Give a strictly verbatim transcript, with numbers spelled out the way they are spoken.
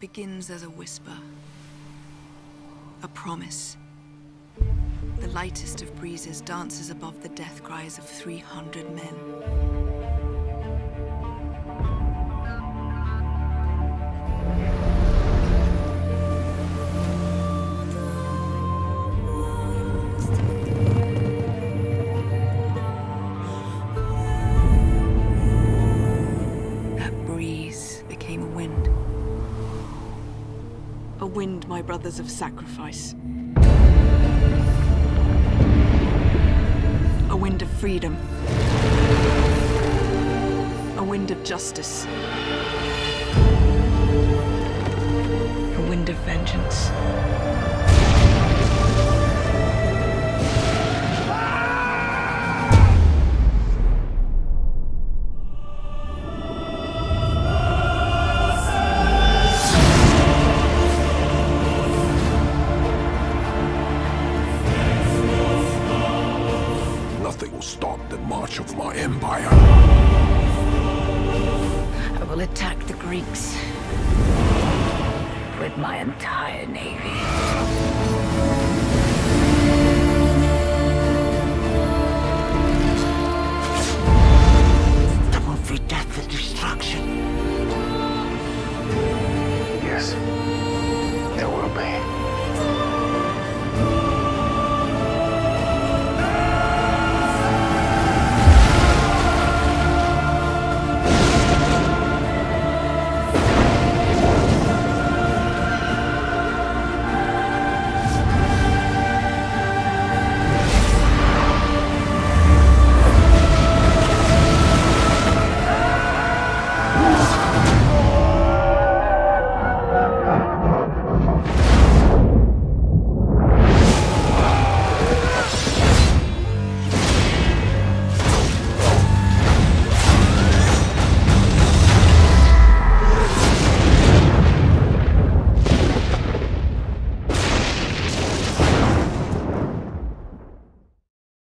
begins as a whisper, a promise. The lightest of breezes dances above the death cries of three hundred men. That breeze became a wind. A wind, my brothers, of sacrifice. A wind of freedom. A wind of justice. A wind of vengeance. Nothing will stop the march of my empire. I will attack the Greeks with my entire navy.